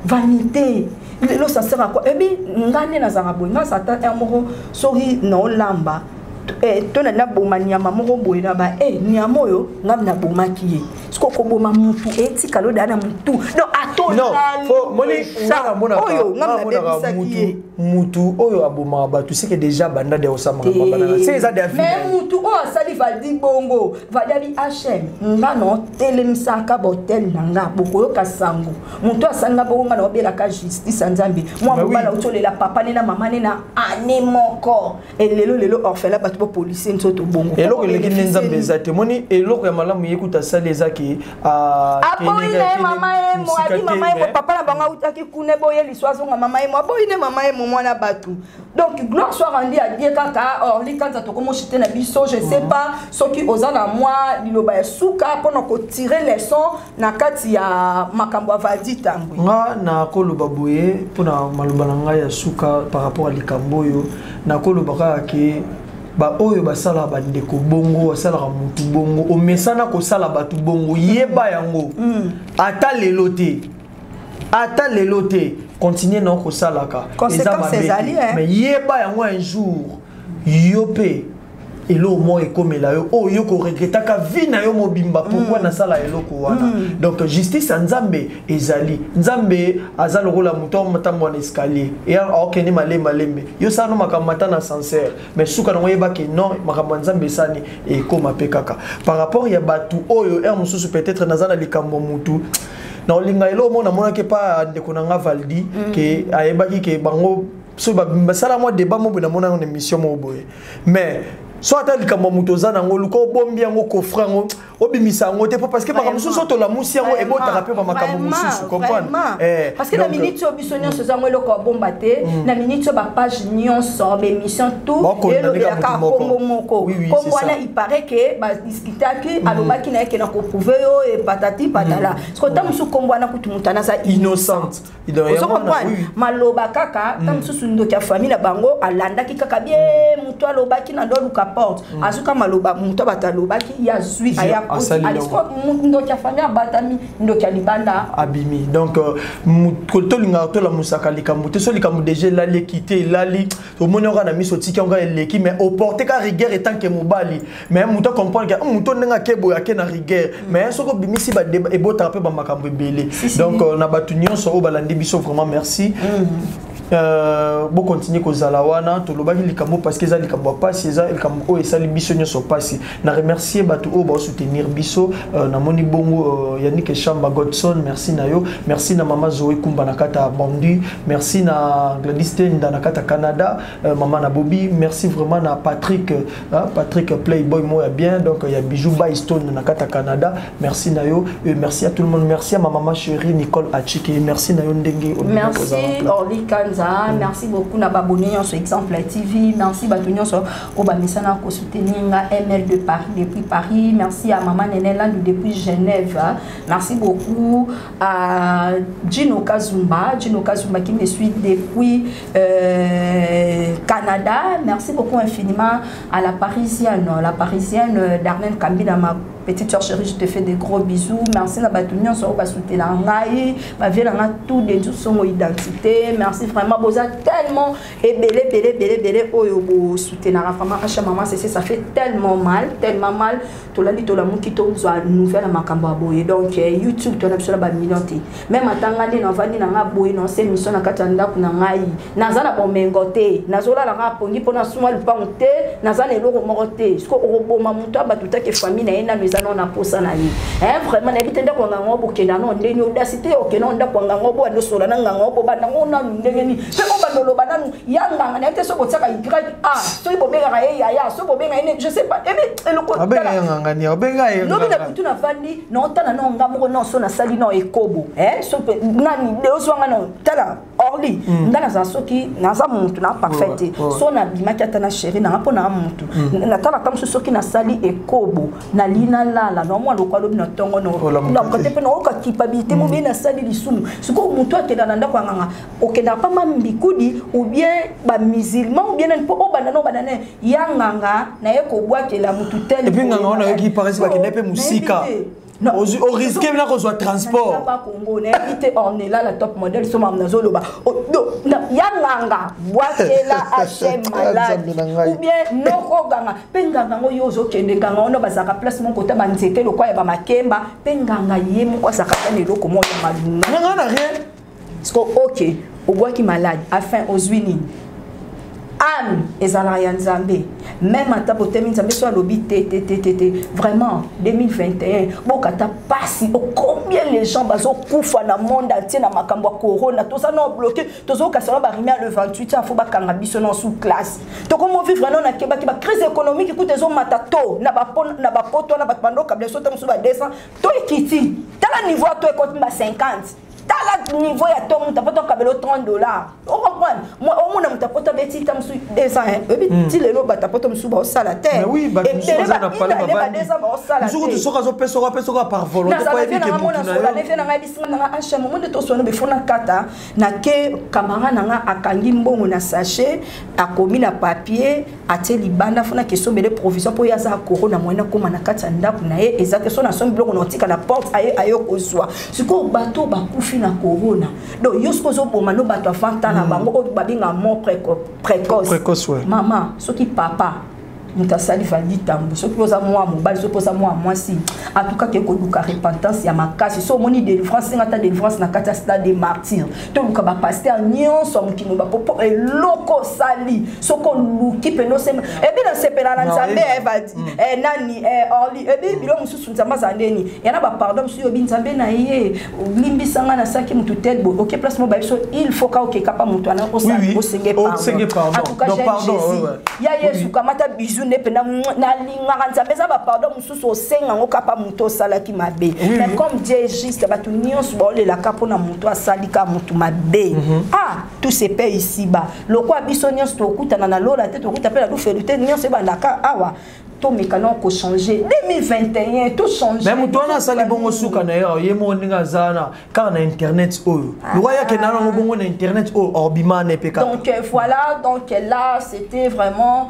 vanité le ça sert à quoi et bi ngane na zanga boye nga sata emoro sori no lamba eh tona na boma nyama moko boye na ba eh nyama oyo ngam na boma kiye siko ko boma mutu etika lo dana mutu donc ato non faut moni ça mona oyo ngam na bebisa mutu mutu oyo aboma ba tu sais que déjà banda de osama bana c'est ça des mais mutu o asali valdi bongo vadali H M ngano telemisa ka botel nanga bokoyo kasango mutu asanga bonga na obela ka justice nzambi moi bala utolela papa nena mama nena anemoko elelo lelo orphelin pour policier nsoto bongo eloko leki nzambe zate moni eloko ya malamu yekuta sale ezaki a aboine mama e mo abi mama e mo papa na banga utaki kune boye liswazo nga mama e mo aboine mama e mo mwana batu donc gloire soit rendue à Dieu kaka or li kanza to komo chité na biso je sais pas soki ozana moi liloba ya suka pona ko tirer leçon na kati ya makambo avadi tambwe nga na koloba boye pona maloba na nga ya suka par rapport à likambo yo na koloba ka ke ba oyo basala ba ndeko bongo basala ka mutu bongo o mesana ko sala batu bongo yeba yango ata lelo te ata lelo te continuer na ko sala ka mais yeba yango un jour yope elo mo ekomela yo o yo ko regretta ka vie na yo mobimba pourquoi na sala eloko wana donc justice nzambe ezali nzambe azalo rola muto matambo na escalier et okene male malembe yo sa no makamata na sincère mais suka na yeba ke non makambo nzambe sani e koma pekaka par rapport ya batu oyo er mususu peut-être nazana likambo mutu na olinga elo mo na mona ke pa ndeko na nga valdi ke ayebaki ke bango so ba sala mo débat mo na mona na émission mo boye mais soit tel comme mutoza na ngolu ko bombi yango ko frango obimisa ngo te parce que par mususu to la musi yango e bota rapper ba makambo mususu comprendre eh parce que na minute obisonyo so zango le ko bomba te na minute ba page nyonso ba émission tout et le ka kombo moko comme voilà il paraît que ba discuter que alobaki na ke na ko prouver yo et patati patala parce que tam musu kombo na kutu mutana sa innocente il doit y avoir maloba kaka tam musu ndo ka famille na bango alanda ki kaka bien muto alobaki na do luka porte azuka maloba muto bataloba ki ya zui aya alisko ndo kia famille batami ndo kia libanda abimi donc kolto linga to la musaka likambo te so likambo déjà la l'équité lali au monora na miso tiki nga eleki mais au porter ka rigueur etant que mobali mais muto comprendre que muto ndenga kebo ya ke na rigueur mais soko bimisi ba e bota pe ba makambo belé donc na batu nyonso o balandi biso vraiment merci. Euh, bon continuer ko zalawana to lobaki likambo parce que ça likambo pasi ça likambo o esali biso nyoso pasi na remercier batu o ba soutenir biso na moni bongo Yannick Chamba Godson merci na yo merci na mama Zoé Kumba na kata Bondi merci na Gladys Tenda na kata Canada maman na Bobby merci vraiment na Patrick hein, Patrick Playboy moi bien donc il y a Bijou Baystone na kata Canada merci na yo et merci à tout le monde merci à ma maman chérie Nicole Achike merci na yo ndenge merci Orlikan merci beaucoup na babonné sur Exemple T V merci batonyo sur obamisana ko soutenir M L de Paris depuis Paris merci à maman Neneland depuis Genève merci beaucoup à Gino Kazumba Gino Kazumba qui me suit depuis euh, Canada merci beaucoup infiniment à la Parisienne la Parisienne Darlene Kambina petite soeur chérie, je te fais des gros bisous. Merci na batunion so ba soutenir ngai, ba vie na tout de tout son identité. Merci vraiment boza tellement et belé belé belé belé oyo bo soutenir vraiment à maman c'est ça fait tellement mal, tellement mal. To la dit to la muki to zo nouvelle makambo boye. Donc YouTube to na biso ba million. Même atanga ni na vandi na boye non c'est mission na katanda kuna ngai. Nazana bomengote, nazola la rapongi pona suma le panté, nazana eloko morote. Ce ko roboma muto ba tout que famille na ena nous allons na posa na ni. Hein vraiment na bitenda ko ngamo bokenda no ndeni audacité okena nda ko ngamo bo ando sola na ngamo bo ba na ngona ndenge ni. Pe ko ba lolo ba na yanga na te so ko tsaka y a so ibo benga ya ya so bo benga je sais pas. Et eloko abenga yanga ni obenga yanga. No bina kutu na vandi na otana no ngamo no so na sali no ekobo. Hein so nani de oswanga no tala orli ndana za soki naza muntu na parfait so na bimakata na chérie na rapona muntu na tala tamso soki na sali ekobo na lina lala no mwa lokwa lobi na tongo no na kote pe no ka culpabilité mo bina sali lisumu siko muntu akenda na ndako nganga okenda pa mambikudi ou bien ba musulman ou bien na po obana no banana yanganga na ekobwakela mutu tel et puis nganga ona yoki parisi ba kenepe musika. Non, au risque de reçoit transport. On est là la top modèle sur mamna zoloba. Non, yanganga boakela H M malade ou bien noko ganga penganga ngo yozo kende ganga ono bazaka place mon côté banzete lo kwa ya ba makemba penganga yemu kwa sakata ne loko mo ya malunga. Nganga na rien. Parce OK, au bois qui malade afin aux unis. Anne et Zalaria Nzambe. Même à tapoter Nzambe soit lobby té té té té vraiment deux mille vingt et un. Bon kata passi combien les gens bazo kufa na monde entier na makambo corona tout ça non bloqué tout ça kasala ba rimia le vingt-huit ça faut ba kanga biso non sous classe. To comment vivre non na keba ki ba crise économique écoute zo matato na ba na ba poto na ba pando kabla so tam so ba deux cents to ikiti. Tala niveau to écoute ba cinquante. Tala niveau ya to muta poto kabelo trente dollars. On comprend. Moi au moins muta poto beti tam su deux cents. Et puis ti lelo bata poto musu ba sala terre. Mais oui, ba tu soka na pala ba deux cents ba sala. Musu tu soka zo peso ko peso ko par volonté ko ebi ke mutu na yo. Na fe na nga bisinga na acha moment de to sono be fona kata na ke kamara na nga akangi mbongo na sachet akomi na papier atie libanda fona ke sombele provision po ya za corona moina koma na kata ndaku na ye ezate so na sombi bloko na tika na porte aye ayo kozwa. Siko bato ba kufi na corona. Donc yosko zo boma no bato afanta na bango o babinga mort précoce. Précoce ouais. Maman, soki papa mutasali vali tambo soki poza moi mobali soki poza moi mwasi en tout cas que koduka repentance ya makasi so moni délivrance ngata délivrance na kata stade des martyrs to luka ba pasteur nyonso mukino ba popo e loko sali soko luki peno sema e bi na sepela na nzambe e vadi e nani e orli e bi bilo mususu nzamba za ndeni yana ba pardon su yo bi nzambe na ye limbi sanga na saki mutu tel bo OK place mo ba so il faut ka OK kapa mutu ana ko sa ko senge pardon en tout cas pardon ya yesu kamata bizu ne pena na linga nzambe za ba pardon mususu osenga ngo kapa mutu salaki mabe mais comme Dieu est juste ba tu nyonso ba le la kapo na mutu asalika mutu mabe ah tout se paie ici bas le quoi biso nyonso to kutana na lola te to kuta la lufelute nyonso ba ndaka awa to mekano ko changer deux mille vingt et un tout changer même toi na sali bongo suka na yo yemo ninga zana car na internet oyo le roi ya ke na bongo na internet o orbima ne peka donc voilà donc là c'était vraiment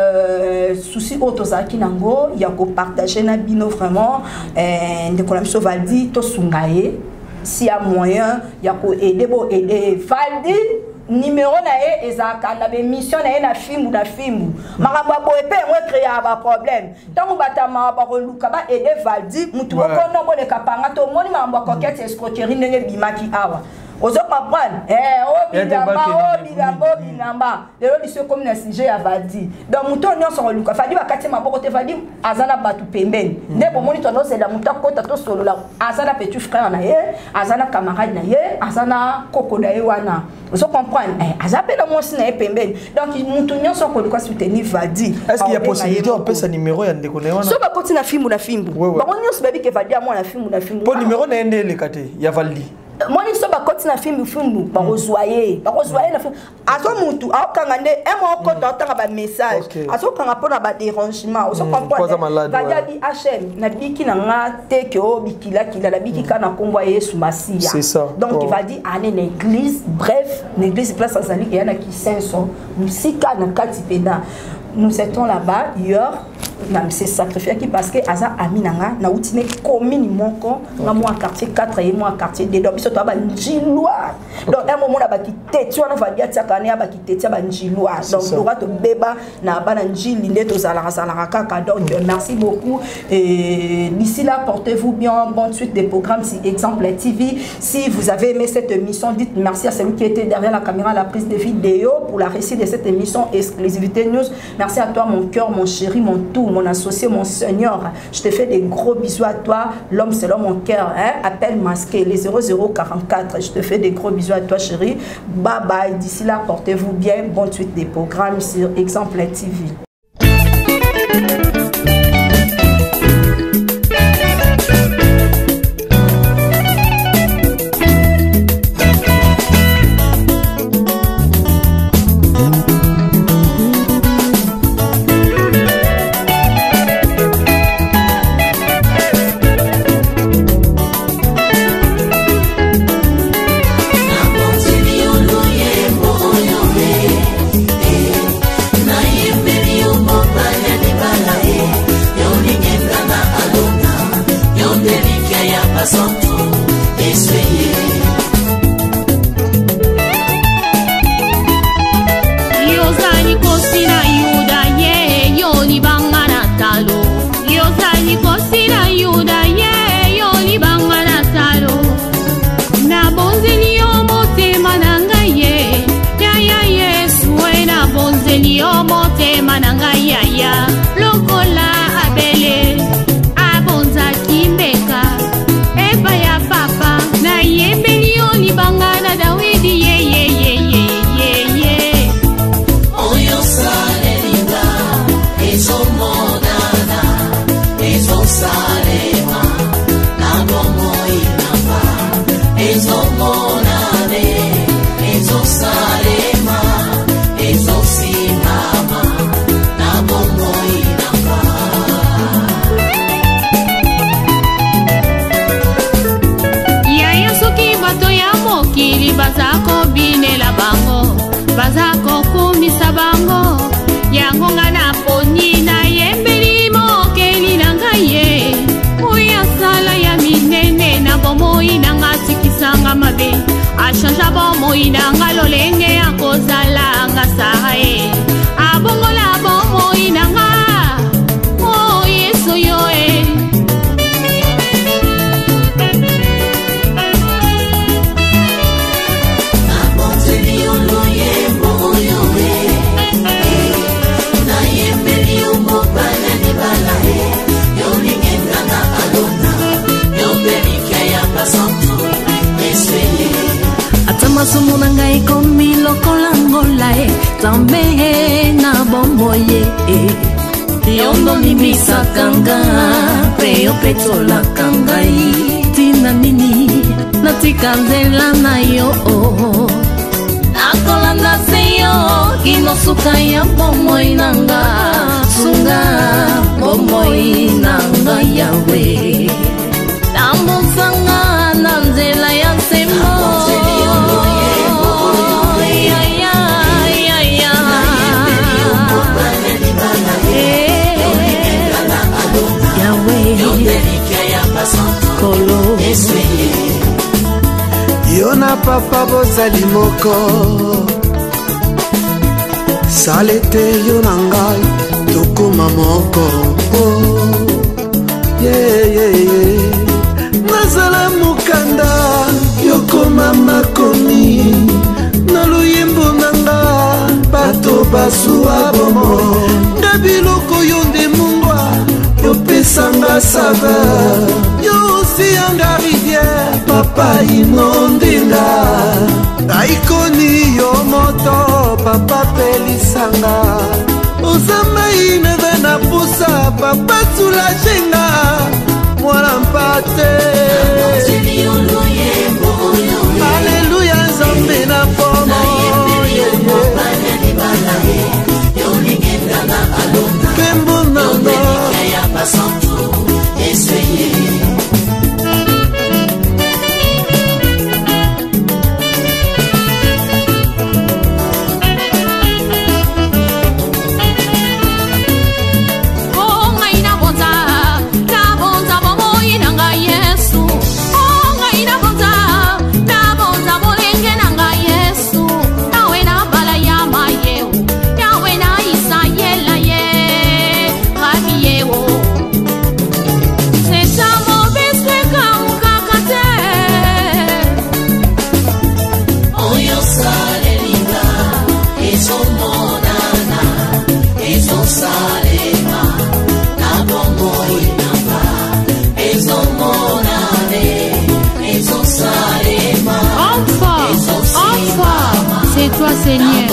euh souci otozaki nango ya ko partager na bino vraiment euh de Kolamiso Valdi to sungaye si a moyen ya ko aider bo aider Valdi numéro na e ezaka na be mission na e na film na film makambo boye pe mo créer ba problème tango batama ba luka ba aider Valdi mutu ko no bo le kapanga to moni mambo coquette escroquerie ndenge bimaki awa ozo comprendre eh o bilamba o bilamba o bilamba lelo liso comme na sujet ya Valdi donc muto nyonso ko luka fadi bakati maboko te fadi azana batu pembeni ne bo moni tono c'est la muta kota to solo la azana petit frère na ye azana camarade na ye azana koko na ye wana ozo comprendre eh azape na mosi na ye pembeni donc muto nyonso ko luka soutenir Valdi est-ce qu'il y a possibilité on peut sa numéro ya ndeko na wana so ba koti na film na film ba nyonso babi ke Valdi a moi na film na film po numéro na ende le kate ya Valdi moi ni so ba koti na film film ba rezoyer ba rezoyer na film azo mutu akanga nde e mo ko tanga ba message azo kanga pona ba dérangement ozo comprendre ba ya bi H M na biki na nga te ke o bikila kila la biki kana kombo Yesu Masia donc il va dire aller na église bref l'église place azali et na ki cinq cents musika na kati pena nous étions là-bas hier na se sacrifier qui parce que aza aminanga na utine commune moko na moi quartier quatre et moi quartier deux donc biso to ba njilwa donc un moment na ba kiteti wana va dia tsakane ba kiteti ba njilwa donc droit to beba na ba na njili nde to zala zala kaka donc merci beaucoup et d'ici là portez-vous bien, bonne suite des programmes si Exemple T V. Si vous avez aimé cette émission, dites merci à celui qui était derrière la caméra, la prise de vidéo pour la réussite de cette émission Exclusivité News. Merci à toi mon cœur, mon chéri, mon tout, mon associé, mon seigneur. Je te fais des gros bisous à toi. L'homme c'est l'homme, mon cœur. Hein? Appel masqué, les zéro zéro quarante-quatre. Je te fais des gros bisous à toi chéri. Bye bye. D'ici là, portez-vous bien. Bonne suite des programmes sur Exemple T V. Yona papa bozali moko salete yonangai tokoma moko oh, yeah, yeah, yeah. Nazala mukanda yokoma makomi na luyembo nanga bato basuwa bomo ngabiloko yonde mungwa yopesanga sava yosiyanga rivière papa inondinga aikoni yo moto papa pelisanga ozamba ineve na pusa papa sulajenga mwana mpate Alléluia nzambe na pomo Kembo nanga Oh Seigneur.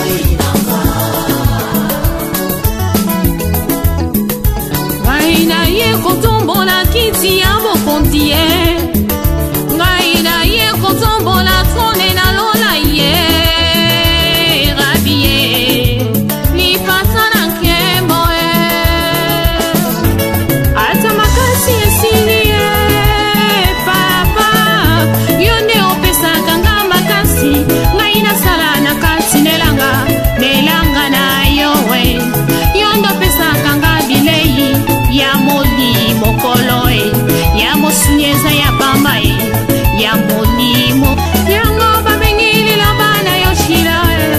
Ngai na ye kotombola kiti ya bokonzi ye. Ngai na ye kotombola trone na lola ye. Rabi ye, lipata na nkembo ye. Ata makasi esili ye, papa. Yone opesaka nga makasi. Ngai nasala na kasi nelanga, nelanga na yo we. Yondo pesaka nga bilei ya moli mokolo e, ya mosunyeza ya bamba e, ya molimo yango babengili la bana yo shila e.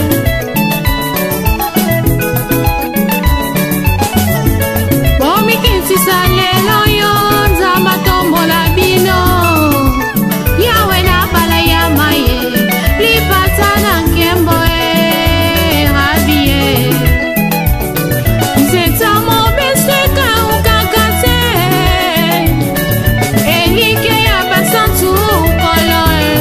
Bomikensisa lelo yo nzamba tombola bino, yawe na bala ya maye lipata na nkembo e. Rabi e nzeta mobeseka ukakate elike ya basantu kolo e.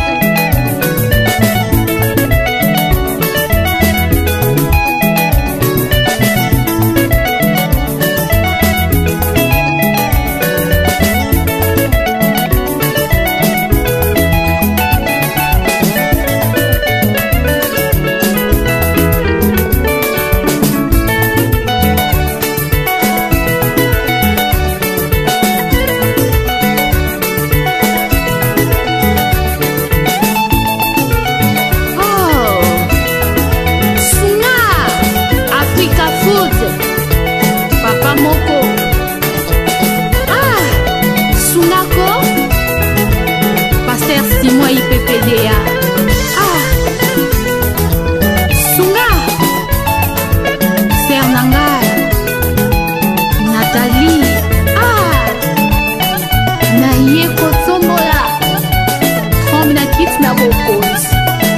Oh, Sunga Africa Food, Papa Moko. Ah, Sunako, Pasteur Simon I P P D A. Ah, Sunga, Sernanga, Nathalie. Ah, na ye kotombola, Trombe na kit na bokonzi.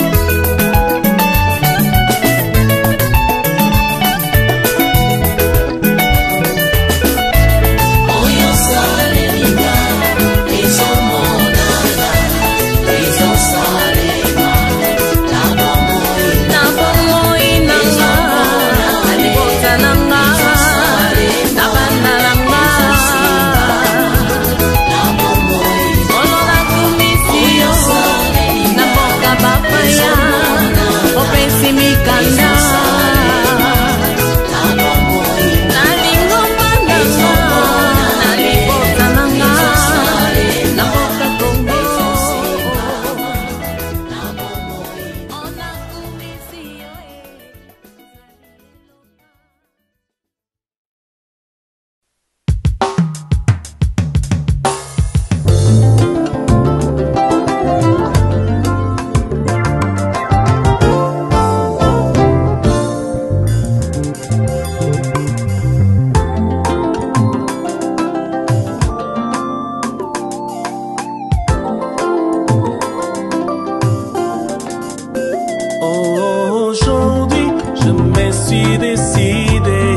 Aujourd'hui, je me suis décidé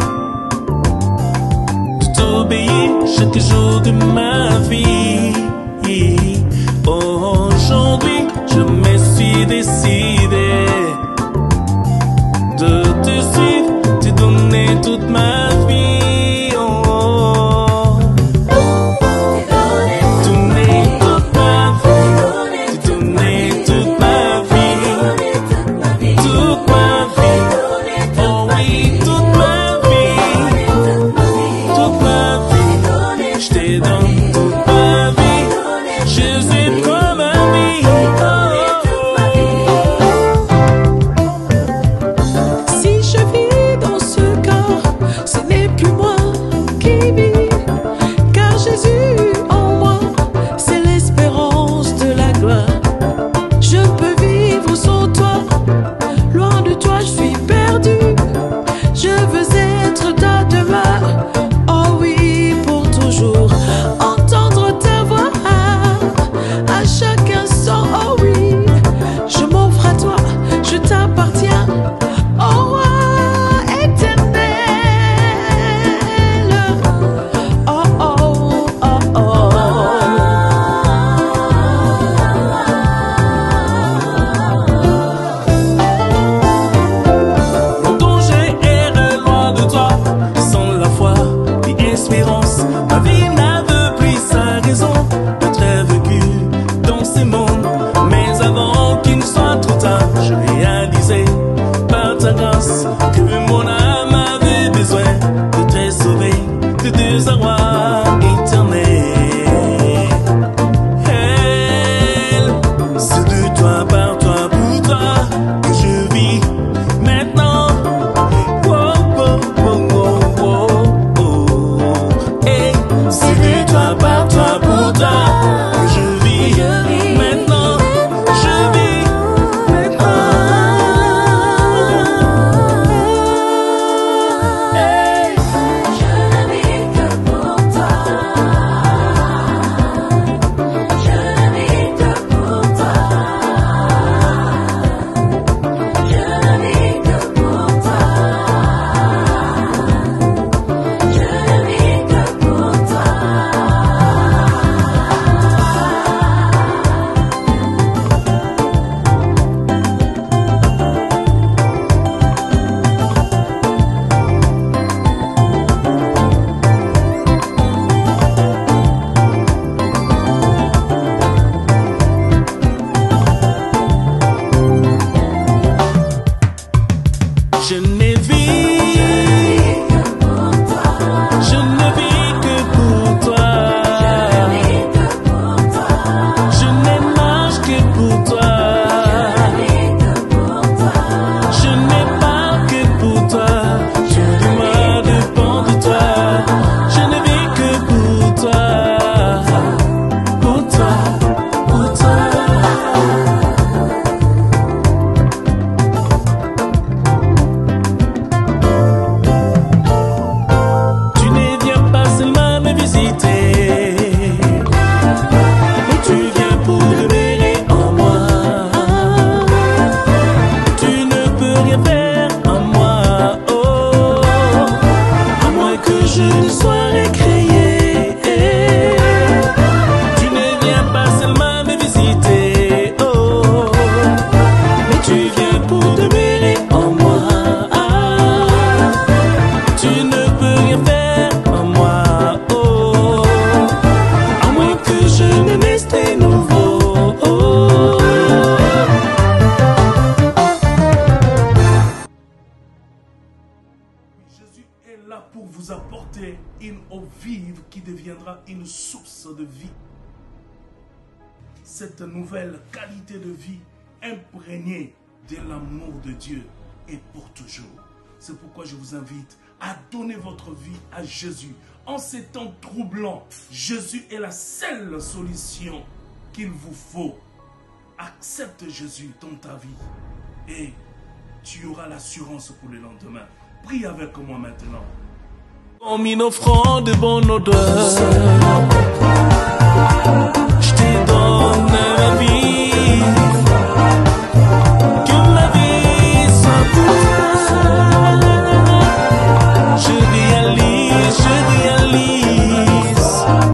de t'obéir chaque jour de ma vie. Aujourd'hui, je me suis décidé de te suivre, te donner toute ma vie. Oh, oh. Donner toute ma vie, te donner toute ma vie. Toute ma vie, oh oui, toute ma vie, toute ma vie, je te donne toute ma vie, je suis comme ma vie. Si je vis dans ce corps, ce n'est plus moi qui vis, car Jésus en moi, c'est l'espérance de la gloire. Je peux vivre sans toi, loin de toi je suis perdu. Je veux être ta demeure, oh oui, pour toujours. Entendre ta voix à chaque instant, oh oui. Je m'offre à toi, je t'appartiens, oh roi éternel. Oh oh oh oh. ta grâce que mon âme avait besoin de te sauver de désarroi éternel. Elle, c'est de toi, par toi, pour toi que je vis maintenant. Oh, oh, oh, oh, oh, oh. Hey, c'est de toi, par toi, pour toi que je vis maintenant. Je vis maintenant. Hey. Je ne vis que pour toi. Je ne vis que pour toi. Je ne vis que pour toi. Je ne vis que pour toi. Je ne vis, je ne vis que pour toi. Je ne mange que pour toi. Je n'ai pas que pour toi. Tout de moi dépend de toi. Je ne vis que pour toi. Pour toi, pour toi. Tu ne viens pas seulement me visiter, mais tu viens pour demeurer en moi. Tu ne peux rien faire en moi, oh, à moins que je ne sois récréé. Tu ne viens pas seulement me visiter, oh, mais tu viens pour demeurer en moi. Tu ne peux rien faire en moi, oh, à moins que je ne naisse de nouveau. Oh. Jésus est là pour vous apporter une eau vive qui deviendra une source de vie. Cette nouvelle qualité de vie imprégnée de l'amour de Dieu est pour toujours. C'est pourquoi je vous invite à donner votre vie à Jésus. En ces temps troublants, Jésus est la seule solution qu'il vous faut. Accepte Jésus dans ta vie et tu auras l'assurance pour le lendemain. Prie avec moi maintenant. Comme une offrande de bonne odeur.